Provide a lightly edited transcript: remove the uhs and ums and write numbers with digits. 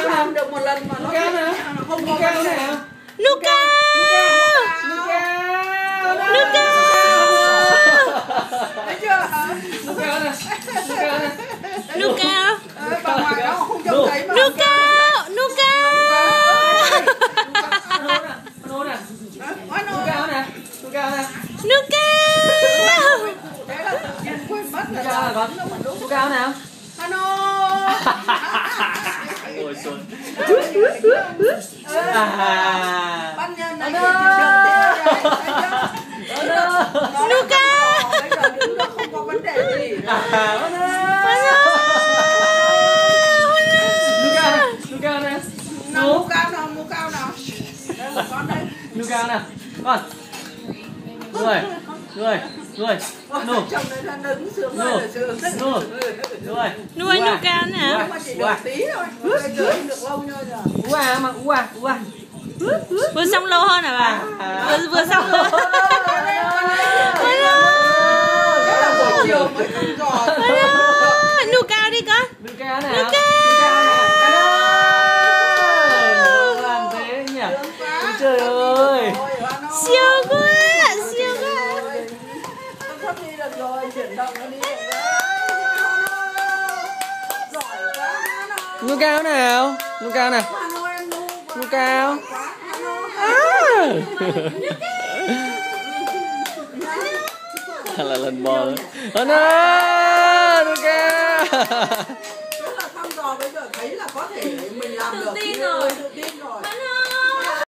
cao làm được một lần mà nó cao nè, không có cao nè. Nuka. Nuka. Thấy chưa? Nuka nè. Nuka nè. Nuka. Bà ngoài đó không trông thấy mà. Nuka. Nuka. Nô nè. Nuka nè. Nuka nè. Nuka. Thế là tự nhiên quên mất Nuka là con. Nuka nào? Ano. Ngồi xuống. Ban nhân này thì Nuka. bây giờ đứng đó không có vấn đề gì. Nuka nè. Nào mua cao nào, mua cao nào. Đây một con đây. Nuka nè. Con. Người. Nô. Chồng này là đứng sướng rồi là sướng. Nuôi Nuka nè. Mà chỉ được tí thôi. Chơi được lâu thôi rồi. Vừa xong lâu hơn hả bà? Vừa xong luôn. Thế là buổi chiều mới ăn giò. Nuka đi con. Nuka nè. Nuka. Làm thế nhỉ? Trời ơi. Siêu quá. Siêu quá. Sắp đi được rồi, chuyển động nó đi được rồi. Giỏi quá. Nuka nào? Nuka nè. Nuka. Là lần bò nữa. Nuka. Tức là thăm dò bây giờ thấy là có thể mình làm được. Tự tin rồi. Tự tin rồi.